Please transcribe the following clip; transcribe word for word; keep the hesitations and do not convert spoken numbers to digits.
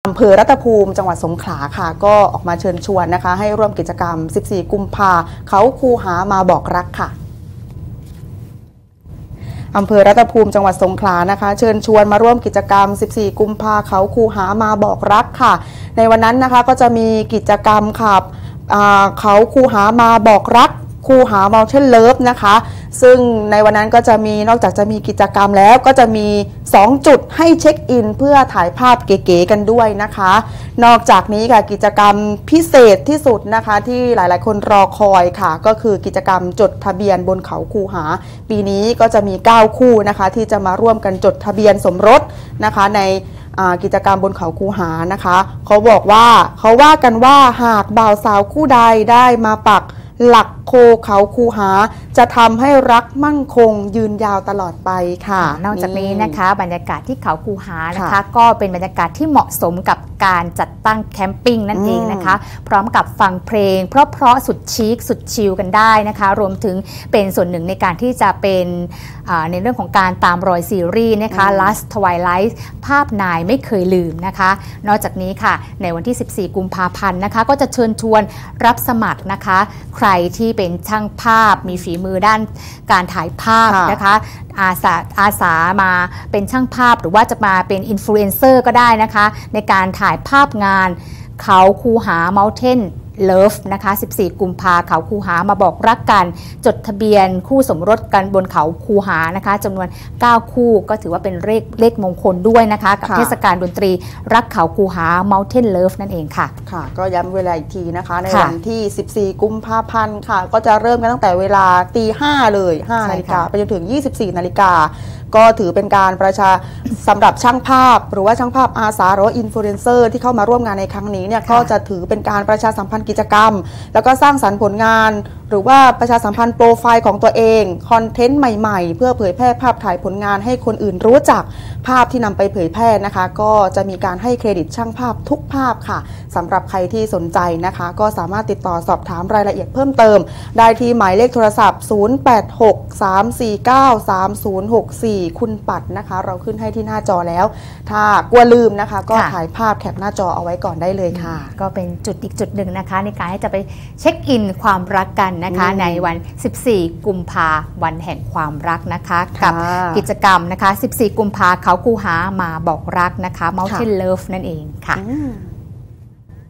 อำเภอรัตภูมิจังหวัดสงขลาค่ะก็ออกมาเชิญชวนนะคะให้ร่วมกิจกรรมสิบสี่กุมภาเขาคูหามาบอกรักค่ะอำเภอรัตภูมิจังหวัดสงขลานะคะเชิญชวนมาร่วมกิจกรรมสิบสี่กุมภาเขาคูหามาบอกรักค่ะในวันนั้นนะคะก็จะมีกิจกรรมค่ะเขาคูหามาบอกรักคูหา Mountain Love นะคะซึ่งในวันนั้นก็จะมีนอกจากจะมีกิจกรรมแล้วก็จะมีสองจุดให้เช็คอินเพื่อถ่ายภาพเก๋ๆกันด้วยนะคะนอกจากนี้ค่ะกิจกรรมพิเศษที่สุดนะคะที่หลายๆคนรอคอยค่ะก็คือกิจกรรมจดทะเบียนบนเขาคูหาปีนี้ก็จะมีเก้าคู่นะคะที่จะมาร่วมกันจดทะเบียนสมรสนะคะในกิจกรรมบนเขาคูหานะคะเขาบอกว่าเขาว่ากันว่าหากบ่าวสาวคู่ใดได้มาปักหลักโคเขาคูหาจะทำให้รักมั่นคงยืนยาวตลอดไปค่ะนอกจากนี้นะคะบรรยากาศที่เขาคูหานะคะก็เป็นบรรยากาศที่เหมาะสมกับการจัดตั้งแคมปิ้งนั่นเองนะคะพร้อมกับฟังเพลงเพราะๆสุดชิคสุดชิลกันได้นะคะรวมถึงเป็นส่วนหนึ่งในการที่จะเป็นในเรื่องของการตามรอยซีรีส์นะคะ Last Twilight ภาพนายไม่เคยลืมนะคะนอกจากนี้ค่ะในวันที่สิบสี่กุมภาพันธ์นะคะก็จะเชิญชวนรับสมัครนะคะใครที่เป็นช่างภาพมีฝีมือด้านการถ่ายภาพนะคะอาสาอาสามาเป็นช่างภาพหรือว่าจะมาเป็นอินฟลูเอนเซอร์ก็ได้นะคะในการถ่ายภาพงานเขาคูหา Mountain Love นะคะสิบสี่กุมภาเขาคูหามาบอกรักกันจดทะเบียนคู่สมรสกันบนเขาคูหานะคะจำนวนเก้าคู่ก็ถือว่าเป็นเลขเลขมงคลด้วยนะคะกับเทศกาลดนตรีรักเขาคูหา Mountain Love นั่นเองค่ะค่ะก็ย้ำเวลาอีกทีนะคะในวันที่สิบสี่กุมภาพันธ์ค่ะก็จะเริ่มกันตั้งแต่เวลาตีห้าเลยห้านาฬิกาไปจนถึงยี่สิบสี่นาฬิกาก็ถือเป็นการประชาสำหรับช่างภาพหรือว่าช่างภาพอาสาหรือว่าอินฟลูเอนเซอร์ที่เข้ามาร่วมงานในครั้งนี้เนี่ยก็จะถือเป็นการประชาสัมพันธ์กิจกรรมแล้วก็สร้างสรรค์ผลงานหรือว่าประชาสัมพันธ์โปรไฟล์ของตัวเองคอนเทนต์ใหม่ๆเพื่อเผยแพร่ภาพถ่ายผลงานให้คนอื่นรู้จักภาพที่นำไปเผยแพร่นะคะก็จะมีการให้เครดิตช่างภาพทุกภาพค่ะสำหรับใครที่สนใจนะคะก็สามารถติดต่อสอบถามรายละเอียดเพิ่มเติมได้ที่หมายเลขโทรศัพท์ศูนย์ แปด หก สาม สี่ เก้า สาม ศูนย์ หก สี่คุณปัดนะคะเราขึ้นให้ที่หน้าจอแล้วถ้ากลัวลืมนะคะก็ถ่ายภาพแคปหน้าจอเอาไว้ก่อนได้เลยค่ะก็เป็นจุดอีกจุดหนึ่งนะคะในการให้จะไปเช็คอินความรักกันนะคะในวันสิบสี่กุมภาวันแห่งความรักนะคะกับกิจกรรมนะคะสิบสี่กุมภาเขาคูหามาบอกรักนะคะ Mountain Love นั่นเองค่ะ